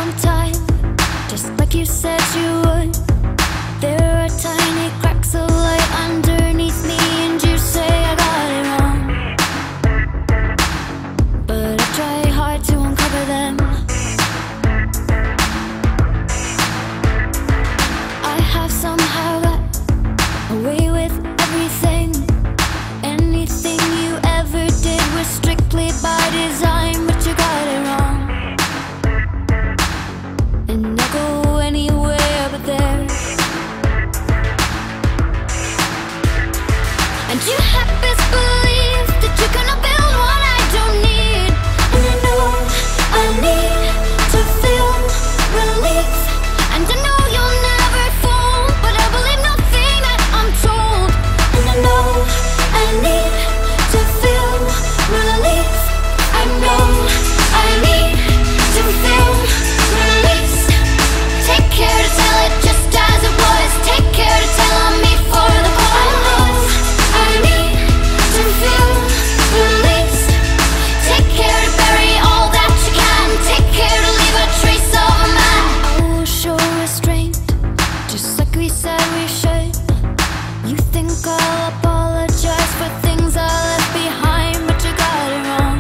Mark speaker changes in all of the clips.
Speaker 1: on time, just like you said you would. There are tiny cracks of light underneath me, and you say I got it wrong, but I try hard to uncover them. I have somehow got away with everything. Anything you ever did was strictly by design, but you got it wrong. And I'll go anywhere but there. And you have this belief that you're gonna build what I don't need. And I know I need to feel relief. And I know you'll never fall, but I believe nothing that I'm told. And I know I need to feel relief. I know I need to feel release. Take care to tell it just as it was. Take care to tell on me for the cause. I need to feel release. Take care to bury all that you can. Take care to leave a trace of a man. I will show restraint, just like we said we should. You think I'll apologize for things I left behind, but you got it wrong.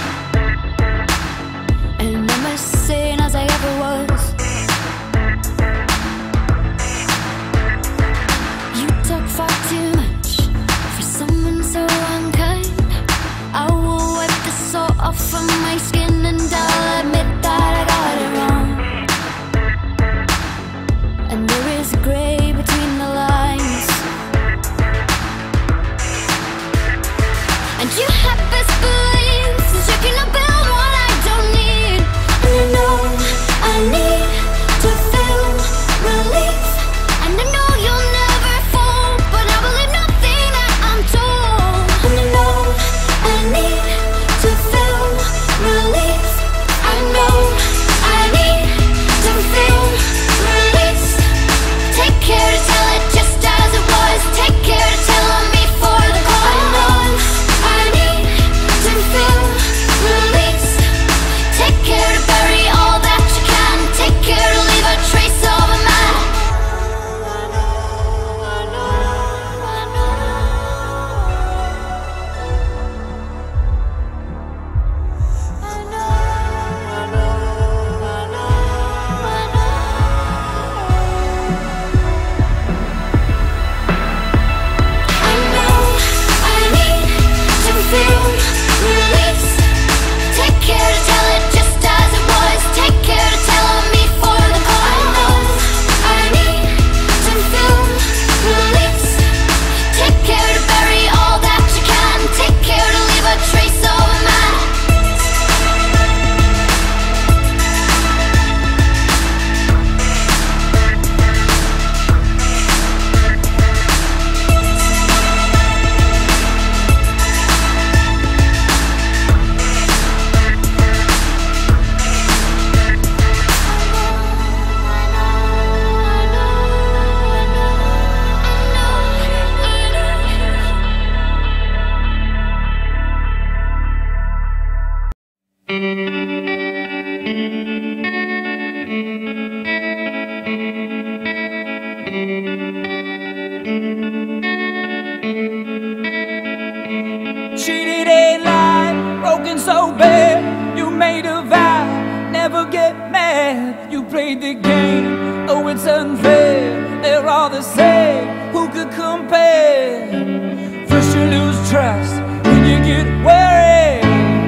Speaker 1: And I'm as sane as I ever was. You talk far too much for someone so unkind. I will wipe the salt off of my skin, and I'll admit that I got it wrong. And there is gray between the lines. And you have this belief that you're gonna build what I don't need. And I know I need to feel relief. And I know you'll never fall, but I believe nothing that I'm told. And I know I need to feel relief. I know I need to feel release. Take care to tell it just as it was. Take care to tell on me for the cause. I know I need to feel release. Take care to bury all that you can. Take care to leave a trace of a man. I know I need to feel release. Take care to tell it just as it was. Take care to tell on me for the cause. I know I need to feel release. Take care to bury all that you can. Take care to leave a trace of a man.
Speaker 2: Cheated ain't life, broken so bad. You made a vow, never get mad. You played the game, oh it's unfair. They're all the same, who could compare? First you lose trust, then you get worried.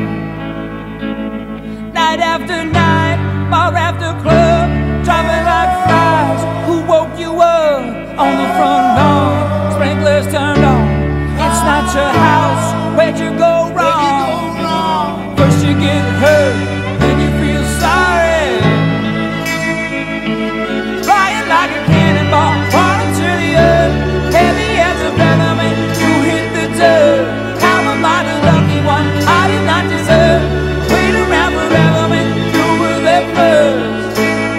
Speaker 2: Night after night, bar after club, driving like flies. Who woke you up on the front lawn? Sprinklers turned on, it's not your house. Where'd you go wrong? First you get hurt, then you feel sorry. Flying like a cannonball, falling to the earth. Heavy as a venom, and you hit the dirt. How am I the lucky one I did not deserve? Wait around forever, and you were there first.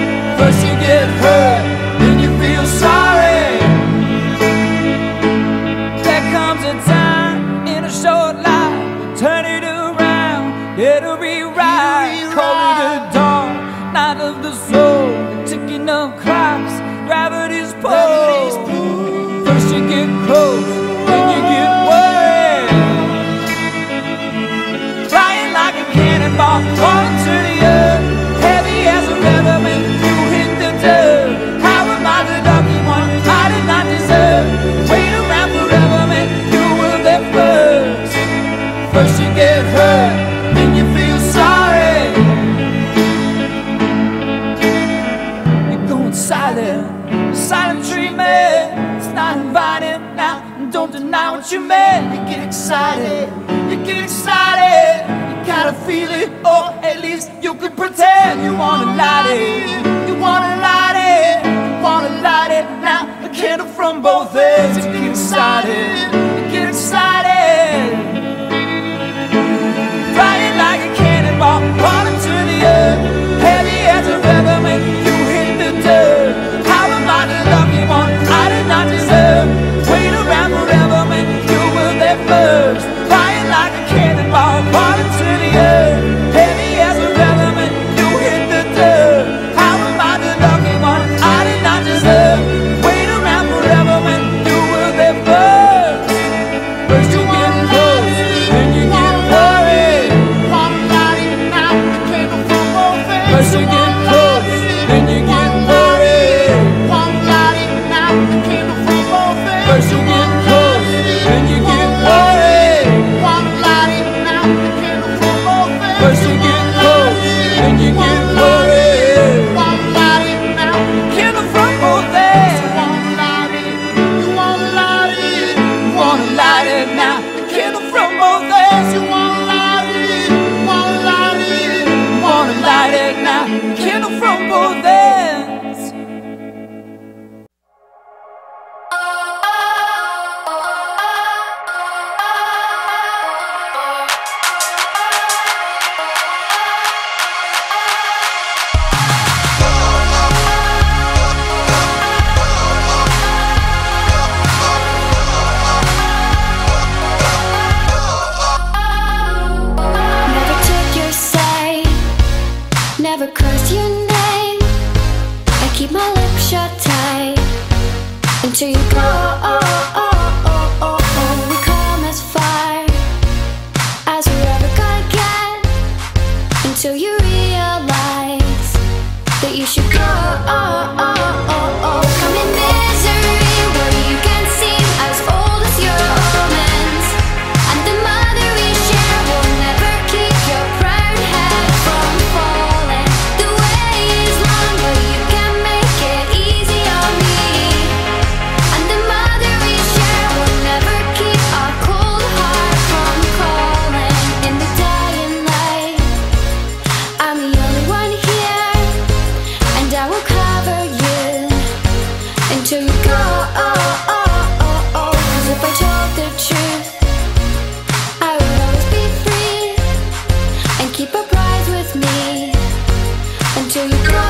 Speaker 2: don't deny what you meant. You get excited, you get excited. You gotta feel it, or at least you could pretend. You wanna light it, you wanna light it, you wanna light it now. A candle from both ends. You get excited, you get excited. Flying like a cannonball, falling to the earth. Heavy as a rhythm and you hit the dirt. How am I the lucky one I did not deserve? Wait around forever and you were there first. Flying like a cannonball, falling to the earth. Heavy as a rhythm and you hit the dirt. How am I the lucky one I did not deserve? Wait around forever and you were there first. First you get close, then you get worried. First you get close, then you get worried. First you get close, then you get worried. First you get close, then you get worried. Candle from both ends. You wanna light it, you wanna light it now. Candle from both ends. You wanna light it, you wanna light it, you wanna light it now. Candle from both ends.
Speaker 1: Never took your side, never cursed your name. I keep my lips shut tight until you go. We come as far as we're ever gonna get, until you realize that you should go. Come in misery where you can seem as old as your omens, and the mother we share will never keep your proud head from falling. The way is long, but you can make it easy on me, and the mother we share will never keep our cold heart from calling. In the dying light, I'm the only one here, and I will cover you until you go. 'Cause if I told the truth, I would always be free and keep a bride with me until you go.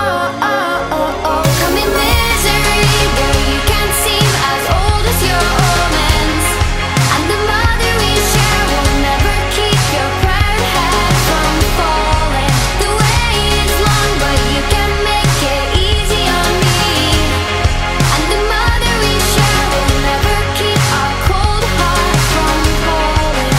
Speaker 1: Come in misery where you can seem as old as your omens, and the mother we share will never keep your proud head from falling. The way is long, but you can make it easy on me, and the mother we share will never keep our cold heart from calling.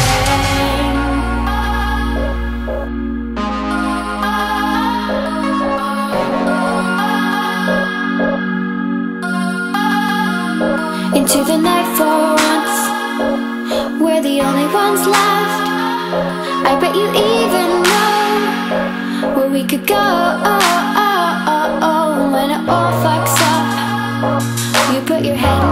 Speaker 1: Into the night for once, we're the only ones left. I bet you even know where we could go. When it all fucks up, you put your head